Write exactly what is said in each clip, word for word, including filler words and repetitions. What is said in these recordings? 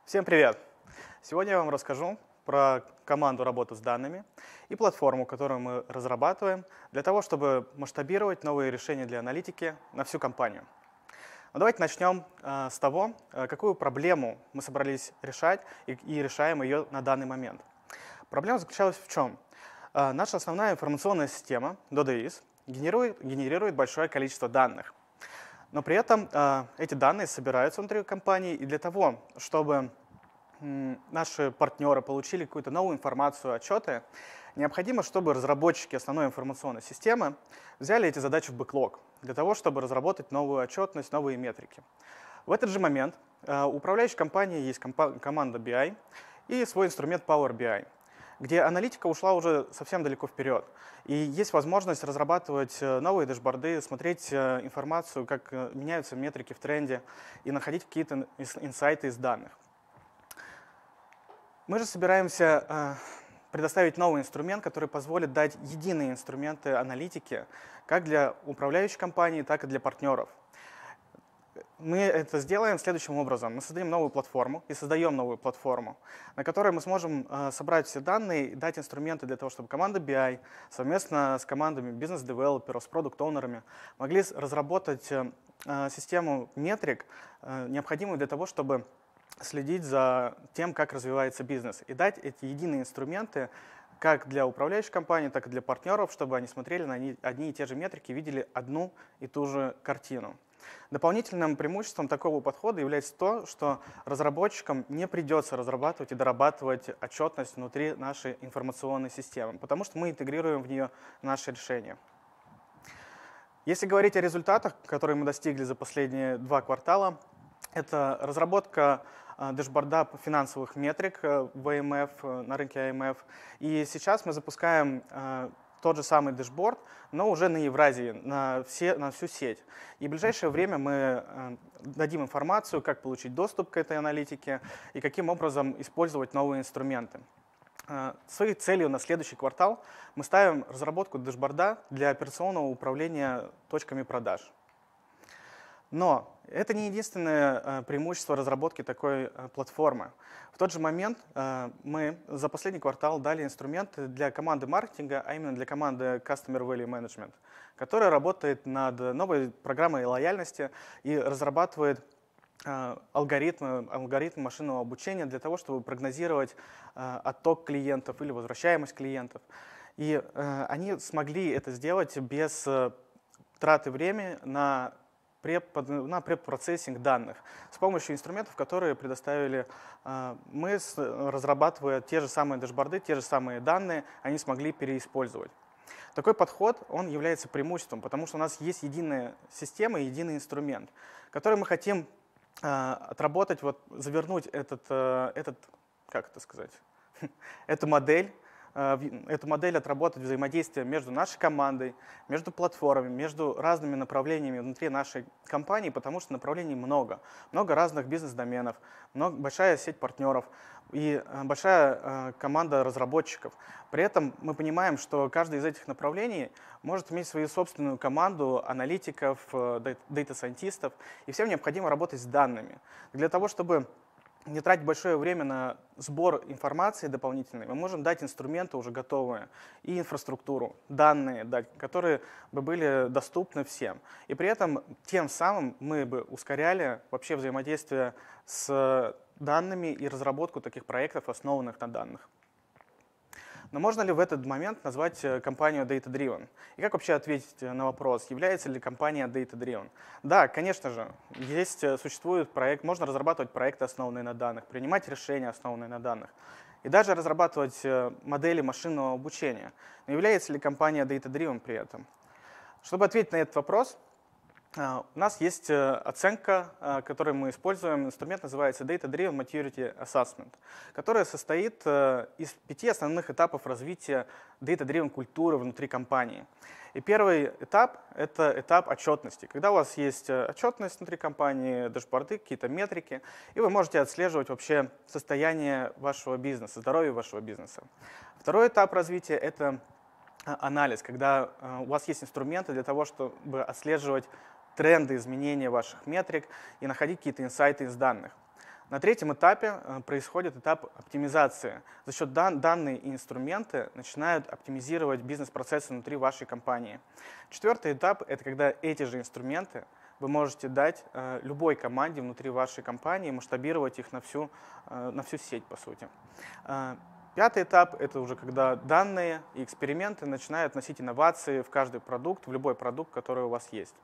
Всем привет! Сегодня я вам расскажу про команду работы с данными и платформу, которую мы разрабатываем для того, чтобы масштабировать новые решения для аналитики на всю компанию. Но давайте начнем э, с того, э, какую проблему мы собрались решать и, и решаем ее на данный момент. Проблема заключалась в чем? Э, наша основная информационная система Dodeis генерирует, генерирует большое количество данных. Но при этом э, эти данные собираются внутри компании, и для того, чтобы м, наши партнеры получили какую-то новую информацию, отчеты, необходимо, чтобы разработчики основной информационной системы взяли эти задачи в бэклог, для того, чтобы разработать новую отчетность, новые метрики. В этот же момент э, у управляющей компании есть компа команда би ай и свой инструмент Power би ай, где аналитика ушла уже совсем далеко вперед. И есть возможность разрабатывать новые дэшборды, смотреть информацию, как меняются метрики в тренде, и находить какие-то инсайты из данных. Мы же собираемся предоставить новый инструмент, который позволит дать единые инструменты аналитики как для управляющей компании, так и для партнеров. Мы это сделаем следующим образом. Мы создадим новую платформу и создаем новую платформу, на которой мы сможем э, собрать все данные и дать инструменты для того, чтобы команда би ай совместно с командами бизнес-девелоперов, с продукт-оунерами могли разработать э, систему метрик, э, необходимую для того, чтобы следить за тем, как развивается бизнес, и дать эти единые инструменты как для управляющей компании, так и для партнеров, чтобы они смотрели на одни и те же метрики, видели одну и ту же картину. Дополнительным преимуществом такого подхода является то, что разработчикам не придется разрабатывать и дорабатывать отчетность внутри нашей информационной системы, потому что мы интегрируем в нее наши решения. Если говорить о результатах, которые мы достигли за последние два квартала, это разработка дэшборда финансовых метрик в эй эм эф, на рынке эй эм эф. И сейчас мы запускаем тот же самый дэшборд, но уже на Евразии, на, все, на всю сеть. И в ближайшее время мы э, дадим информацию, как получить доступ к этой аналитике и каким образом использовать новые инструменты. Э, своей целью на следующий квартал мы ставим разработку дэшборда для операционного управления точками продаж. Но это не единственное э, преимущество разработки такой э, платформы. В тот же момент э, мы за последний квартал дали инструменты для команды маркетинга, а именно для команды Customer Value Management, которая работает над новой программой лояльности и разрабатывает э, алгоритмы, алгоритмы машинного обучения для того, чтобы прогнозировать э, отток клиентов или возвращаемость клиентов. И э, они смогли это сделать без э, траты времени на на предпроцессинг данных с помощью инструментов, которые предоставили мы, разрабатывая те же самые дэшборды, те же самые данные, они смогли переиспользовать. Такой подход, он является преимуществом, потому что у нас есть единая система, единый инструмент, который мы хотим отработать, вот, завернуть этот, этот, как это сказать, эту модель, эту модель отработать взаимодействие между нашей командой, между платформами, между разными направлениями внутри нашей компании, потому что направлений много. Много разных бизнес-доменов, большая сеть партнеров и большая команда разработчиков. При этом мы понимаем, что каждый из этих направлений может иметь свою собственную команду аналитиков, дата-сайентистов, и всем необходимо работать с данными. Для того, чтобы не тратить большое время на сбор информации дополнительной, мы можем дать инструменты уже готовые и инфраструктуру, данные дать, которые бы были доступны всем. И при этом тем самым мы бы ускоряли вообще взаимодействие с данными и разработку таких проектов, основанных на данных. Но можно ли в этот момент назвать компанию data-driven? И как вообще ответить на вопрос, является ли компания data-driven? Да, конечно же, есть, существует проект, можно разрабатывать проекты, основанные на данных, принимать решения, основанные на данных, и даже разрабатывать модели машинного обучения. Но является ли компания data-driven при этом? Чтобы ответить на этот вопрос, у нас есть оценка, которую мы используем. Инструмент называется Data Driven Maturity Assessment, которая состоит из пяти основных этапов развития Data Driven культуры внутри компании. И первый этап – это этап отчетности. Когда у вас есть отчетность внутри компании, дэшборды, какие-то метрики, и вы можете отслеживать вообще состояние вашего бизнеса, здоровье вашего бизнеса. Второй этап развития – это анализ, когда у вас есть инструменты для того, чтобы отслеживать тренды изменения ваших метрик и находить какие-то инсайты из данных. На третьем этапе происходит этап оптимизации. За счет дан данные и инструменты начинают оптимизировать бизнес-процессы внутри вашей компании. Четвертый этап – это когда эти же инструменты вы можете дать э, любой команде внутри вашей компании, масштабировать их на всю, э, на всю сеть, по сути. Э, пятый этап – это уже когда данные и эксперименты начинают носить инновации в каждый продукт, в любой продукт, который у вас есть.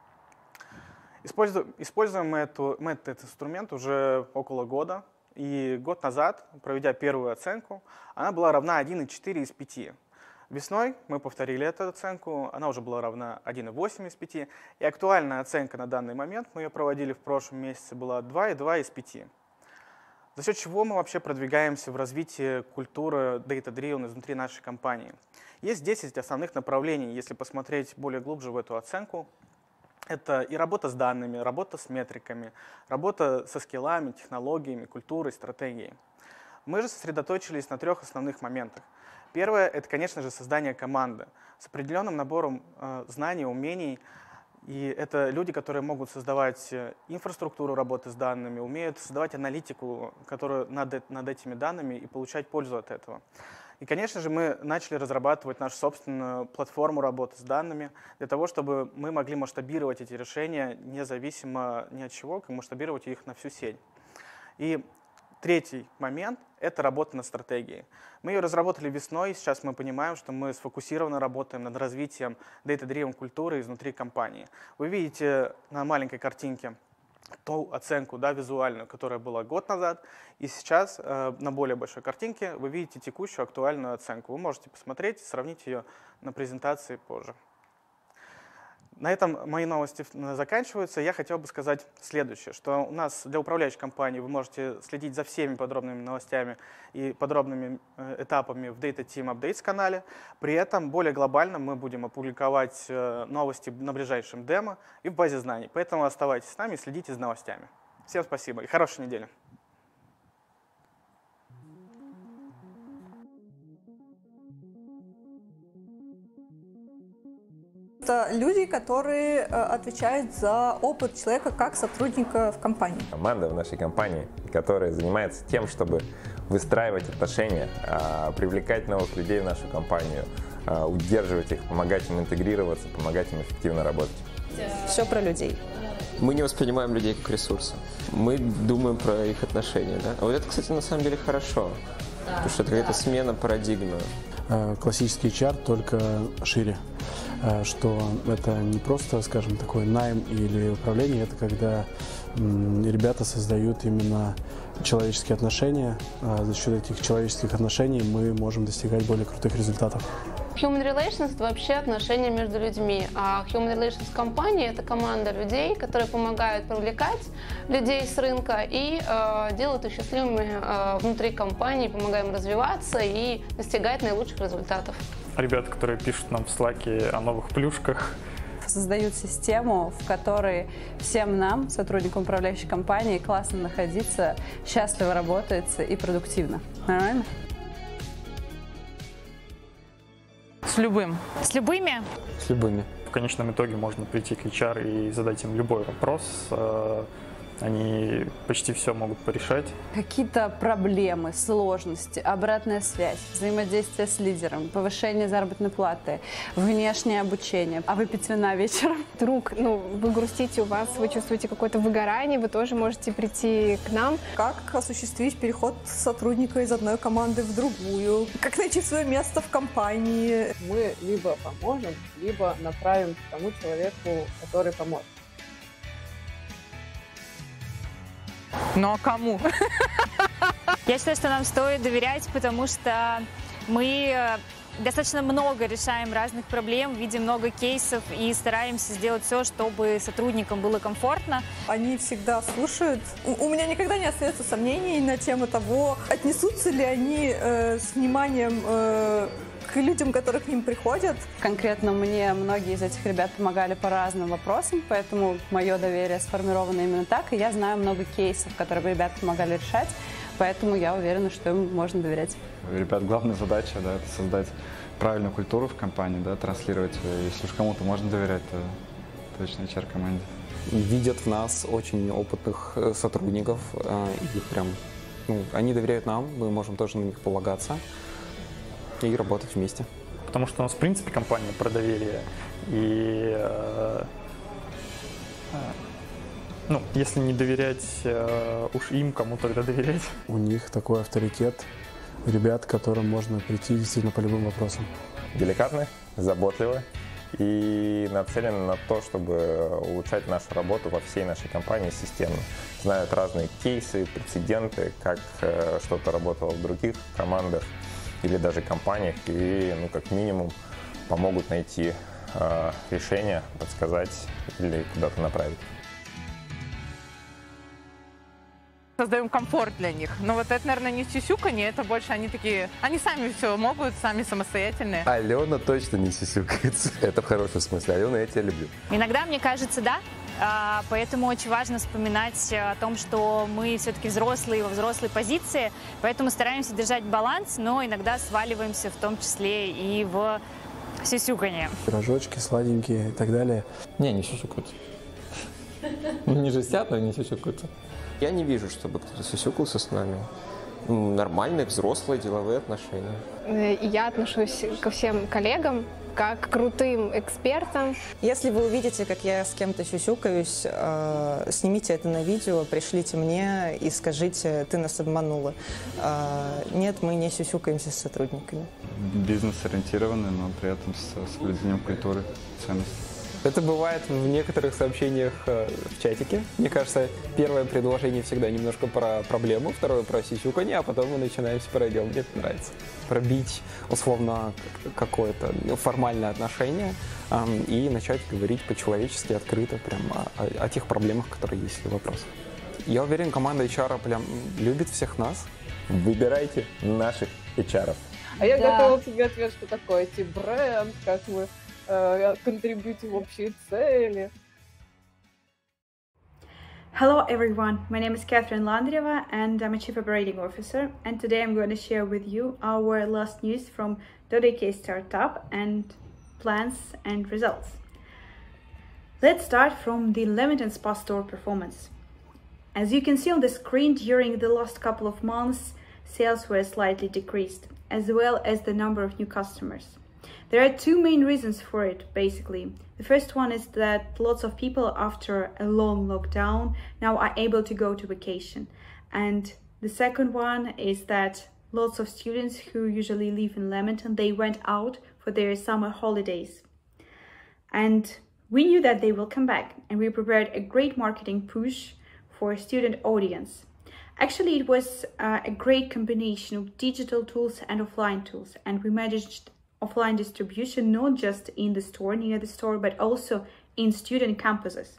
Используем, используем мы, эту, мы этот инструмент уже около года. И год назад, проведя первую оценку, она была равна один и четыре из пяти. Весной мы повторили эту оценку, она уже была равна один и восемь из пяти. И актуальная оценка на данный момент, мы ее проводили в прошлом месяце, была два и два из пяти. За счет чего мы вообще продвигаемся в развитии культуры Data-Driven внутри нашей компании. Есть десять основных направлений, если посмотреть более глубже в эту оценку. Это и работа с данными, работа с метриками, работа со скиллами, технологиями, культурой, стратегией. Мы же сосредоточились на трех основных моментах. Первое – это, конечно же, создание команды с определенным набором э, знаний, умений. И это люди, которые могут создавать инфраструктуру работы с данными, умеют создавать аналитику, которую над, над этими данными, и получать пользу от этого. И, конечно же, мы начали разрабатывать нашу собственную платформу работы с данными для того, чтобы мы могли масштабировать эти решения независимо ни от чего, как масштабировать их на всю сеть. И третий момент – это работа над стратегией. Мы ее разработали весной, и сейчас мы понимаем, что мы сфокусированно работаем над развитием Data-Driven культуры изнутри компании. Вы видите на маленькой картинке ту оценку, да, визуальную, которая была год назад, и сейчас э, на более большой картинке вы видите текущую актуальную оценку. Вы можете посмотреть, сравнить ее на презентации позже. На этом мои новости заканчиваются. Я хотел бы сказать следующее, что у нас для управляющей компании вы можете следить за всеми подробными новостями и подробными этапами в Data Team Updates канале. При этом более глобально мы будем опубликовать новости на ближайшем демо и в базе знаний. Поэтому оставайтесь с нами и следите за новостями. Всем спасибо и хорошей недели. Это люди, которые отвечают за опыт человека как сотрудника в компании. Команда в нашей компании, которая занимается тем, чтобы выстраивать отношения, привлекать новых людей в нашу компанию, удерживать их, помогать им интегрироваться, помогать им эффективно работать. Все про людей. Мы не воспринимаем людей как ресурсы. Мы думаем про их отношения. Да? А вот это, кстати, на самом деле хорошо, потому что это какая-то смена парадигмы. Классический эйч ар, только шире. Что это не просто, скажем, такой найм или управление, это когда ребята создают именно человеческие отношения. За счет этих человеческих отношений мы можем достигать более крутых результатов. Human Relations – это вообще отношения между людьми, а Human Relations компания – это команда людей, которые помогают привлекать людей с рынка и э, делают их счастливыми э, внутри компании, помогаем развиваться и достигать наилучших результатов. Ребята, которые пишут нам в Slack о новых плюшках. Создают систему, в которой всем нам, сотрудникам управляющей компании, классно находиться, счастливо работается и продуктивно. Нормально? С любым. С любыми? С любыми. В конечном итоге можно прийти к эйч ар и задать им любой вопрос. Они почти все могут порешать. Какие-то проблемы, сложности, обратная связь, взаимодействие с лидером, повышение заработной платы, внешнее обучение. А выпить вина вечером? Вдруг ну, вы грустите, у вас, вы чувствуете какое-то выгорание, вы тоже можете прийти к нам. Как осуществить переход сотрудника из одной команды в другую? Как найти свое место в компании? Мы либо поможем, либо направим к тому человеку, который поможет. Ну а кому? Я считаю, что нам стоит доверять, потому что мы достаточно много решаем разных проблем, видим много кейсов и стараемся сделать все, чтобы сотрудникам было комфортно. Они всегда слушают. У меня никогда не остается сомнений на тему того, отнесутся ли они э, с вниманием э, к людям, которые к ним приходят. Конкретно мне многие из этих ребят помогали по разным вопросам, поэтому мое доверие сформировано именно так, и я знаю много кейсов, которые ребята помогали решать, поэтому я уверена, что им можно доверять. Ребят, главная задача, да, это создать правильную культуру в компании, да, транслировать. Если уж кому-то можно доверять, то точно эйч ар-команде. видят в нас очень опытных сотрудников, и прям, ну, они доверяют нам, мы можем тоже на них полагаться и работать вместе. Потому что у нас, в принципе, компания про доверие, и э, э, ну, если не доверять э, уж им, кому тогда доверять? У них такой авторитет ребят, к которым можно прийти действительно по любым вопросам. Деликатны, заботливы и нацелены на то, чтобы улучшать нашу работу во всей нашей компании системно. Знают разные кейсы, прецеденты, как э, что-то работало в других командах или даже компаниях, и, ну, как минимум, помогут найти э, решение, подсказать или куда-то направить. Создаем комфорт для них. Но вот это, наверное, не сюсюканье, это больше они такие, они сами все могут, сами самостоятельные. Алена точно не сюсюкается. Это в хорошем смысле. Алена, я тебя люблю. Иногда, мне кажется, да. Поэтому очень важно вспоминать о том, что мы все-таки взрослые, во взрослой позиции. Поэтому стараемся держать баланс, но иногда сваливаемся в том числе и в сюсюканье. Пирожочки сладенькие и так далее. Не, не сюсюкаются. Не жестят, но не сюсюкаются. Я не вижу, чтобы кто-то сюсюкался с нами. Нормальные, взрослые, деловые отношения. Я отношусь ко всем коллегам как к крутым экспертам. Если вы увидите, как я с кем-то сюсюкаюсь, э, снимите это на видео, пришлите мне и скажите, ты нас обманула. Э, нет, мы не сюсюкаемся с сотрудниками. Бизнес-ориентированный, но при этом с соблюдением культуры, ценностей. Это бывает в некоторых сообщениях в чатике. Мне кажется, первое предложение всегда немножко про проблему, второе про сисюканье, а потом мы начинаем все про дело. Мне это нравится. Пробить, условно, какое-то формальное отношение эм, и начать говорить по-человечески, открыто прям о, о тех проблемах, которые есть, или вопросах. Я уверен, команда эйч ар прям любит всех нас. Выбирайте наших эйч ар-ов. А я Да. готова к тебе ответ, что такое ти-бренд, как мы контрибьютим в общие цели. Hello everyone, my name is Catherine Landrieva and I'm a Chief Operating Officer, and today I'm going to share with you our last news from .ak startup and plans and results. Let's start from the Leamington Spa store performance. As you can see on the screen, during the last couple of months, sales were slightly decreased, as well as the number of new customers. There are two main reasons for it, basically. The first one is that lots of people after a long lockdown now are able to go to vacation. And the second one is that lots of students who usually live in Leamington, they went out for their summer holidays. And we knew that they will come back, and we prepared a great marketing push for a student audience. Actually, it was uh, a great combination of digital tools and offline tools, and we managed offline distribution not just in the store, near the store, but also in student campuses.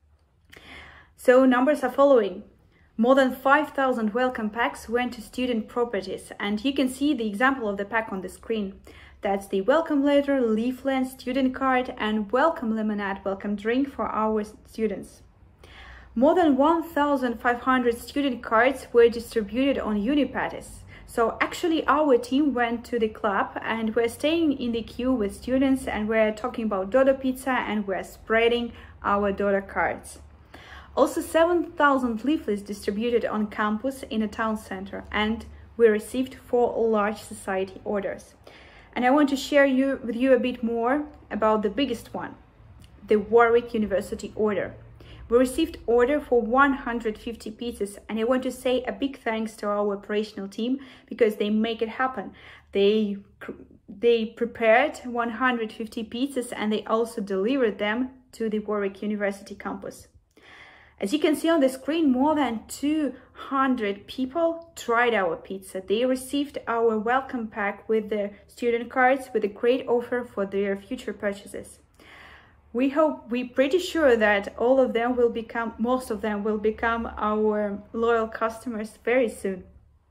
So numbers are following. More than five thousand welcome packs went to student properties, and you can see the example of the pack on the screen. That's the welcome letter, leaflet, student card, and welcome lemonade, welcome drink for our students. More than one thousand five hundred student cards were distributed on Unipatis. So actually our team went to the club and we're staying in the queue with students, and we're talking about Dodo Pizza, and we're spreading our Dodo cards. Also seven thousand leaflets distributed on campus in a town center, and we received four large society orders. And I want to share you, with you a bit more about the biggest one, the Warwick University order. We received order for one hundred fifty pizzas, and I want to say a big thanks to our operational team because they make it happen. They they prepared one hundred fifty pizzas and they also delivered them to the Warwick University campus. As you can see on the screen, more than two hundred people tried our pizza. They received our welcome pack with their student cards with a great offer for their future purchases. We hope, we're pretty sure that all of them will become, most of them will become our loyal customers very soon.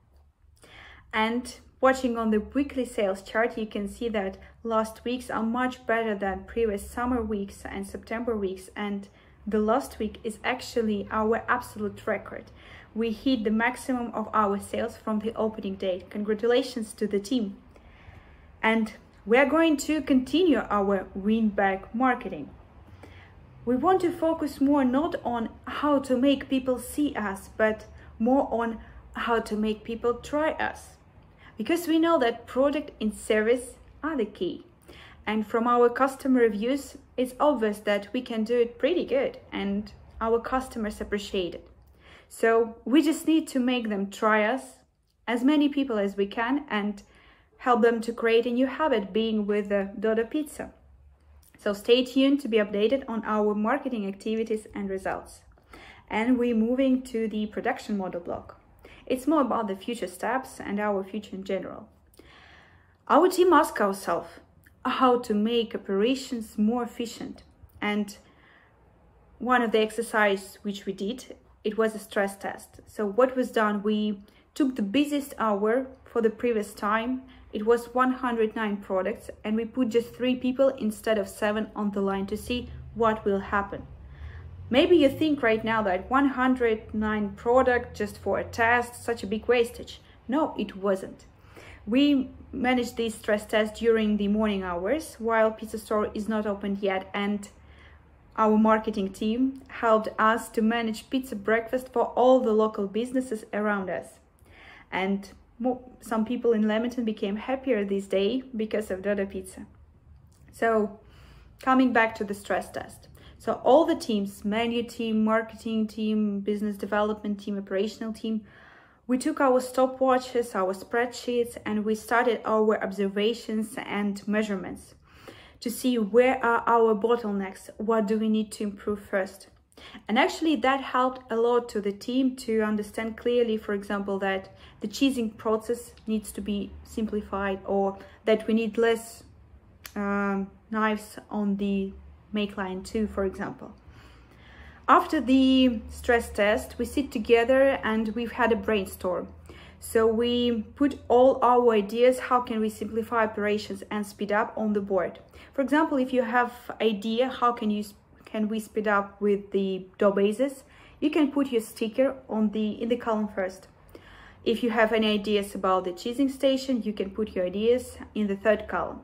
And watching on the weekly sales chart, you can see that last weeks are much better than previous summer weeks and September weeks. And the last week is actually our absolute record. We hit the maximum of our sales from the opening date. Congratulations to the team. And we are going to continue our win back marketing. We want to focus more not on how to make people see us, but more on how to make people try us. Because we know that product and service are the key. And from our customer reviews, it's obvious that we can do it pretty good and our customers appreciate it. So we just need to make them try us, as many people as we can, and help them to create a new habit being with the Dodo Pizza. So stay tuned to be updated on our marketing activities and results. And we're moving to the production model block. It's more about the future steps and our future in general. Our team asked ourselves how to make operations more efficient. And one of the exercises which we did, it was a stress test. So what was done, we took the busiest hour for the previous time. It was one hundred nine products, and we put just three people instead of seven on the line to see what will happen. Maybe you think right now that one hundred nine products just for a test, such a big wastage. No, it wasn't. We managed this stress test during the morning hours while Pizza Store is not opened yet, and our marketing team helped us to manage pizza breakfast for all the local businesses around us. And some people in Leamington became happier this day because of Dodo Pizza. So coming back to the stress test. So all the teams, menu team, marketing team, business development team, operational team, we took our stopwatches, our spreadsheets, and we started our observations and measurements to see where are our bottlenecks, what do we need to improve first. And actually that helped a lot to the team to understand clearly, for example, that the cheesing process needs to be simplified, or that we need less um, knives on the make line two, for example. After the stress test, we sit together and we've had a brainstorm. So we put all our ideas, how can we simplify operations and speed up, on the board. For example, if you have idea, how can you can we speed up with the dough bases, you can put your sticker on the in the column first. If you have any ideas about the cheesing station, you can put your ideas in the third column.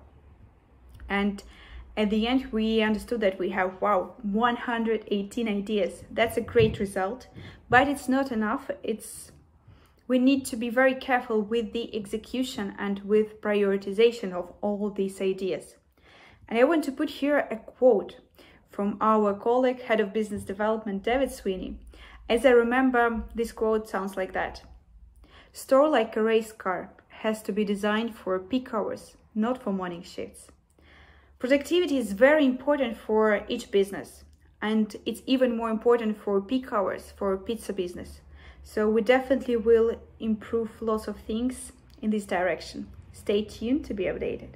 And at the end, we understood that we have, wow, one hundred eighteen ideas. That's a great result, but it's not enough. It's we need to be very careful with the execution and with prioritization of all these ideas. And I want to put here a quote from our colleague, Head of Business Development, David Sweeney. As I remember, this quote sounds like that. Store like a race car has to be designed for peak hours, not for morning shifts. Productivity is very important for each business, and it's even more important for peak hours for pizza business. So we definitely will improve lots of things in this direction. Stay tuned to be updated.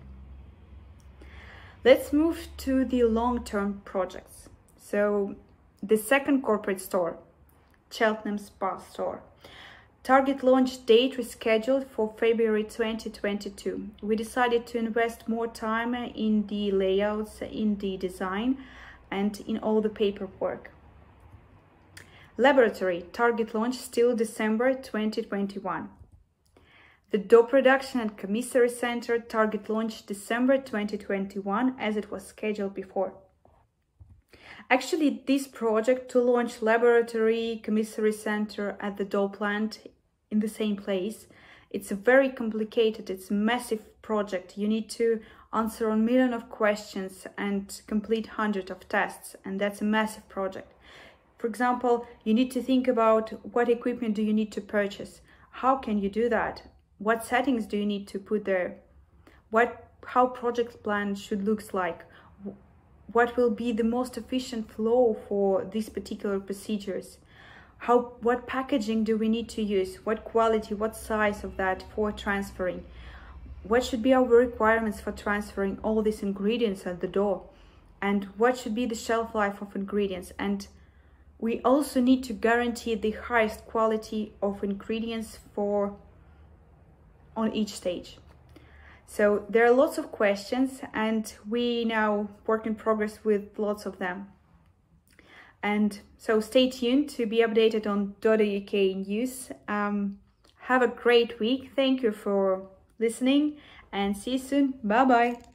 Let's move to the long-term projects. So the second corporate store, Cheltenham Spa Store. Target launch date rescheduled for February twenty twenty-two. We decided to invest more time in the layouts, in the design, and in all the paperwork. Laboratory, target launch still December twenty twenty-one. The dough production and commissary center, target launch December twenty twenty-one, as it was scheduled before. Actually, this project to launch laboratory, commissary center at the dough plant in the same place, it's a very complicated, it's a massive project. You need to answer a million of questions and complete hundreds of tests, and that's a massive project. For example, you need to think about what equipment do you need to purchase? How can you do that? What settings do you need to put there? What, how project plan should look like? What will be the most efficient flow for these particular procedures? How, what packaging do we need to use? What quality, what size of that for transferring? What should be our requirements for transferring all these ingredients at the door? And what should be the shelf life of ingredients? And we also need to guarantee the highest quality of ingredients for on each stage. So there are lots of questions, and we now work in progress with lots of them. And so stay tuned to be updated on Dodo U K news. Um, have a great week. Thank you for listening, and see you soon. Bye bye.